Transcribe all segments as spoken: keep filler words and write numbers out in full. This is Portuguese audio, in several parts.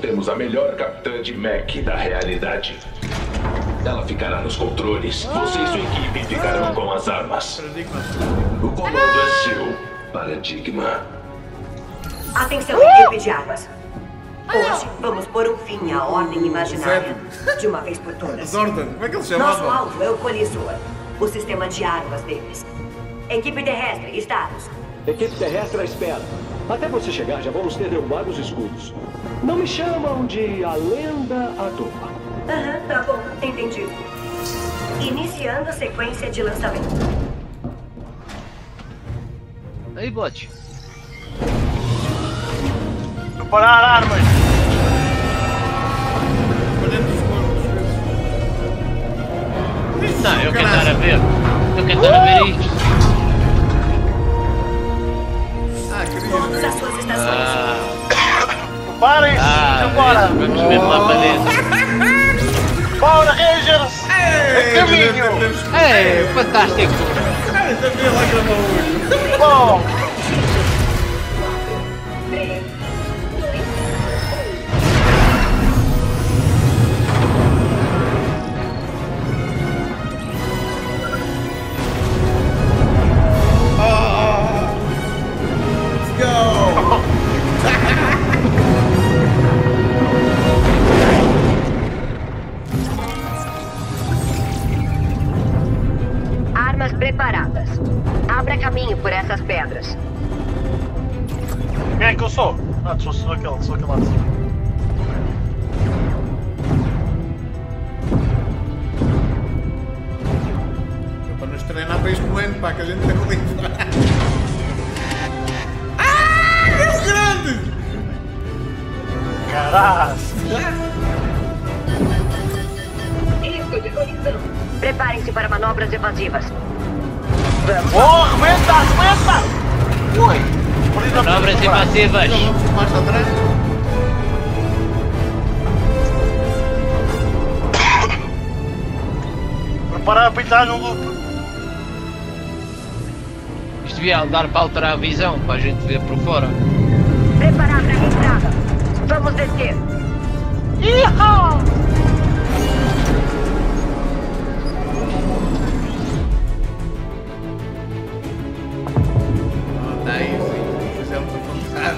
temos a melhor capitã de mech da realidade. Ela ficará nos controles. Você e sua equipe ficarão com as armas. O comando é seu, Paradigma. Atenção, equipe de armas. Hoje vamos pôr um fim à ordem imaginária de uma vez por todas. Zordon, como é que ele se Nosso chamava? alvo é o colisor, o sistema de armas deles. Equipe terrestre, status. Equipe terrestre à espera. Até você chegar, já vamos ter derrubado os escudos. Não me chamam de a lenda à toa. Aham, tá bom, entendido. Iniciando a sequência de lançamento. Aí, bot. Preparar armas. Não, eu quero estar a ver. Eu quero estar a ver isto. Ah, querido. Todas as suas estações. Ah, Preparem-se, ah agora. vamos ver lá para dentro. Power Rangers. Em caminho. É, fantástico. Ah, também lá gravou hoje. Bom. Armas preparadas. Abra caminho por essas pedras. Quem é que eu sou? Ah, sou, sou aquele, sou aquele lá de cima. É para nos treinar para este ano, pá, que a gente tem que limpar. Ah, é grande! Caralho! Risco de colisão. Preparem-se para manobras evasivas. Vamos. Oh, arrebenta, arrebenta! Ui! Manobras invasivas. Então vamos mais atrás. Preparar para entrar no loop. Isto devia dar para alterar a visão, para a gente ver por fora. Preparar para a entrada. Vamos descer. Iha! Oh, tá isso, hein? Fizemos a vontade.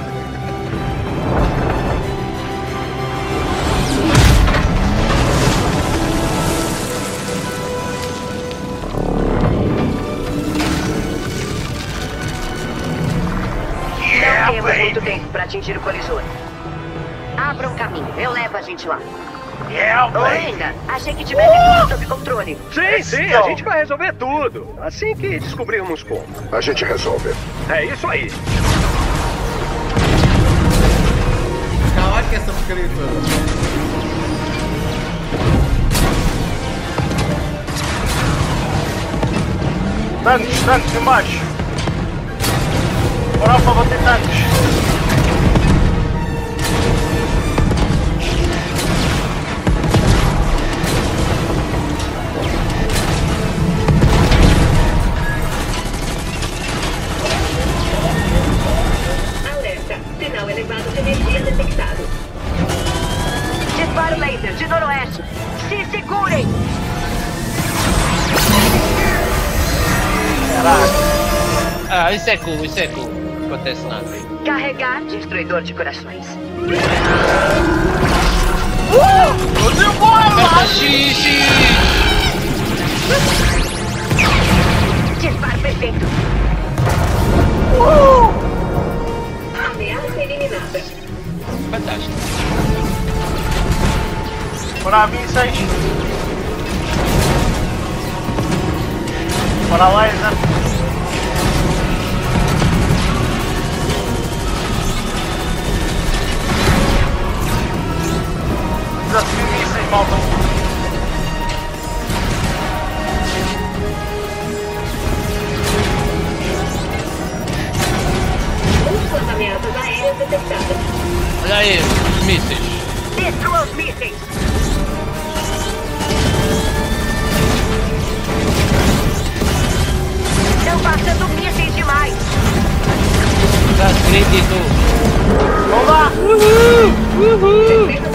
Não temos muito tempo para atingir o colisor. Abra um caminho, eu levo a gente lá. Yeah, Ô, baby! Linda, achei que tivesse tudo sob controle. Sim, sim, a gente vai resolver tudo. Assim que descobrirmos como. A gente resolve. É isso aí. Cala que essa porcaria toda. Tanques, tanques embaixo! Bora para bater tanques! Alerta, sinal elevado de energia detectado. Disparo laser de noroeste. Se segurem! Ah, isso é cool, isso é cool. Não acontece nada aí. Carregar destruidor de corações. Uh! Eu embora! Xixi! Disparo perfeito. Uh! Ameaça eliminada. Fantástico. Para mísseis! Para laser! Desafio mísseis, malta! Múltiplas ameaças aéreas detectadas. Olha aí, os mísseis. Destrua os mísseis. Estão passando mísseis demais. Já acredito. Vamos lá! Uhul! Uhul!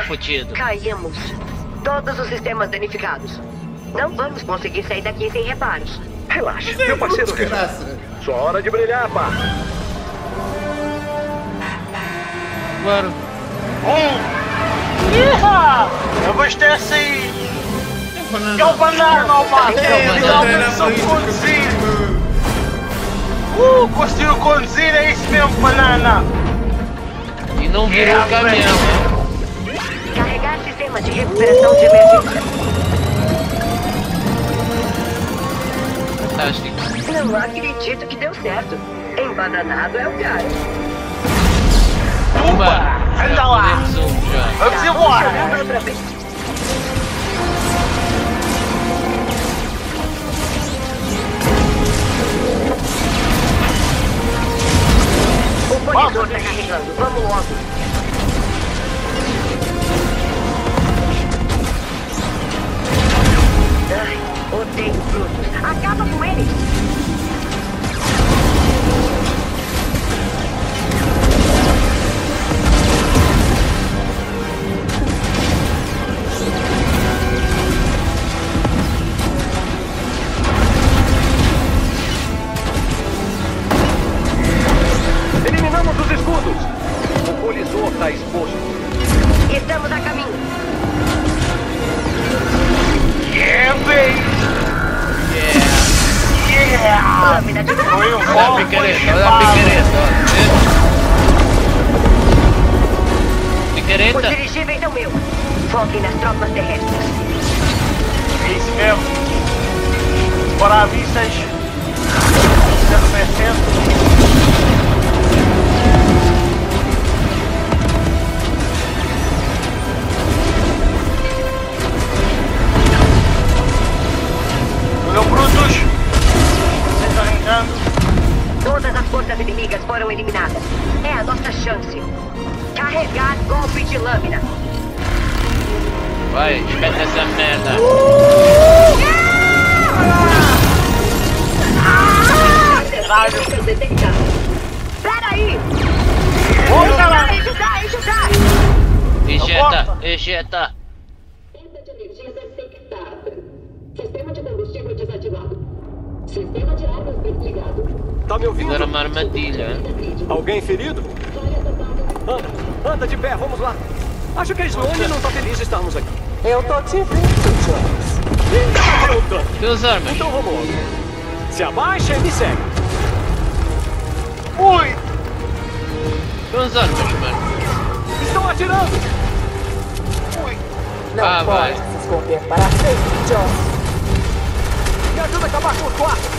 fudido. Caímos. Todos os sistemas danificados. Não vamos conseguir sair daqui sem reparos. Relaxa, meu parceiro. Desgraça. Só hora de brilhar, pá. Claro. Um! Iha! Eu gostei assim! Que é o banana, mano! Eles alcançam conduzir! Uh! Conseguiu conduzir, é isso mesmo, banana! E não virou o caminhão. Carregar sistema de recuperação de emergência. Fantástico. Não acredito que deu certo. Embananado é o cara. Uma! Anda Já lá! podemos um já. Vamos embora! Chamando outra vez. O monitor tá carregando. Vamos logo. Ai, odeio brutos. Acaba com eles. Eliminamos os escudos. O colisor está exposto. Estamos a caminho. Yeah, baby! Yeah! Lâmina de Foi um Olha a fogo picareta, olha a picareta. ó. Os Picareta? dirigíveis são meus. Foquem nas tropas terrestres. É isso mesmo. Bora vistas. cem por cento. Olhou brutos. Vocês arrancando. Todas as forças inimigas foram eliminadas. É a nossa chance. Carregar golpe de lâmina. Vai, espeta essa merda. Caralho. Detectado. Peraí! Vamos, galera! Ajudar, ajudar! Ejeta, ejeta. Pista de energia detectada. Sistema de combustível desativado. Sistema de armas desligado. Tá me ouvindo? Era uma armadilha. Alguém ferido? Anda, anda de pé, vamos lá. Acho que a Sloane não tá feliz de estarmos aqui. Eu tô te vendo, Jones. Ainda tá voltando. Teus armas. Então vamos logo. Se abaixa e me segue. Ui! Teus armas, mano. Estão atirando. Ui! Não Ah, pode vai. se esconder para sempre, Jones. Me ajuda a acabar com o quarto.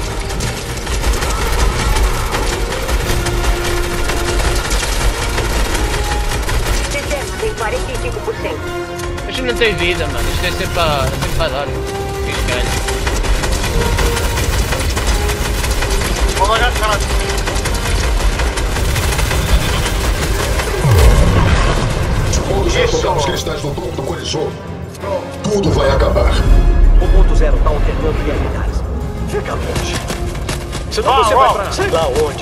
Sistema tem quarenta e cinco por cento. Isto não tem vida, mano. Isto é sempre para, é sempre para dar. Que galho. Vou largar de cara. Quando já tocamos cristais no topo do colisor, tudo vai acabar. O ponto zero tá alternando realidades. Fica longe. Senão Ah, você ó. vai pra sei lá onde.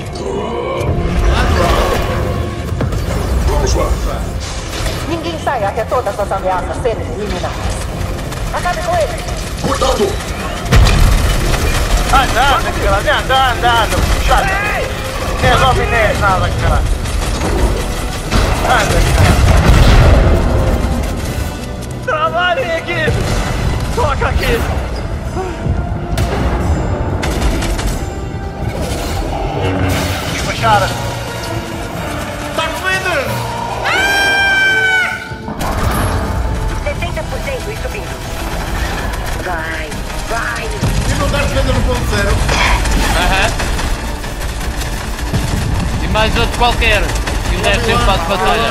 Vamos lá. Ninguém sai até todas as ameaças serem eliminadas. Acabe com ele. Cuidado! Andando, cara, vem andando, andando. Chato. Não resolve nem nada, cara. Anda, cara. Trabalhem aqui. Toca aqui. Despachada. Tá comendo! sessenta por cento e subindo. Vai, vai. E não dá comendo no ponto zero. Aham. E mais outro qualquer. Que deve ser um passo de batalha.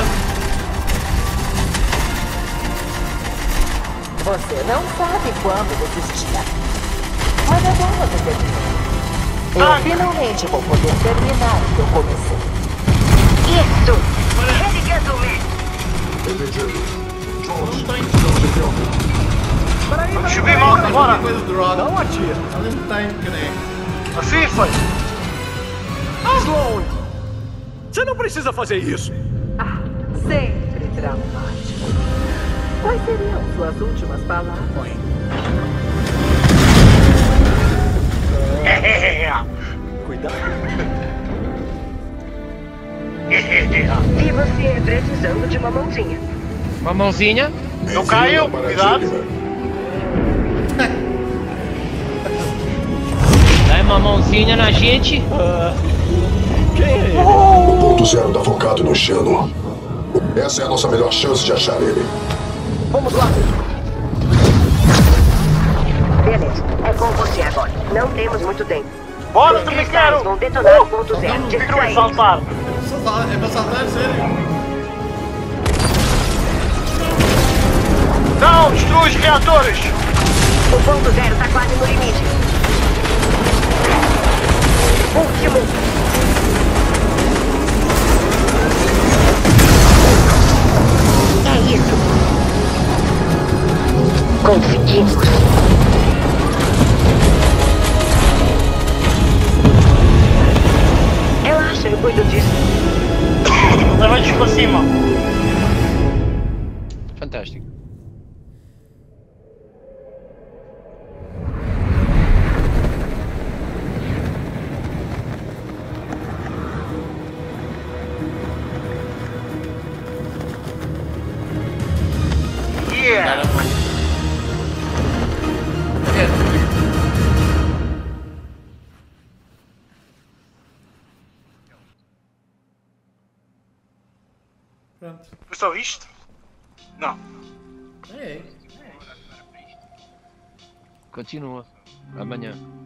Você não sabe quando desistir. Mas é bom você ter visto. Eu Ah. finalmente vou poder terminar o que eu comecei. Isso! Religando o mesmo. Entendido. Jones, Não tá em estamos em campo. Peraí, Vamos peraí, subir peraí, moto peraí. agora. coisa do Rock. Não atira. Ali não tá em crer. Assim foi. Sloane, você não precisa fazer isso. Ah, sempre dramático. Quais seriam suas últimas palavras? Cuidado. E você precisando de uma mãozinha. Uma mãozinha. Eu caio, cuidado. Dá uma mãozinha na gente. Quem é ele? O ponto zero tá focado no Xeno. Essa é a nossa melhor chance de achar ele. Vamos lá. Beleza, é com você agora. Não temos muito tempo. Bora, também quero! Vão detonar o ponto zero. O que Destrua vai ele. saltar? Saltar, é pra saltar, é sério. Não, destrua os reatores! O ponto zero tá quase no limite. Último. É isso. Conseguimos. Relaxa, eu cuido disso. Leva eles pra cima. Fantástico. Yeah! Pronto. Foi só isto? Não. É. Continua. Amanhã.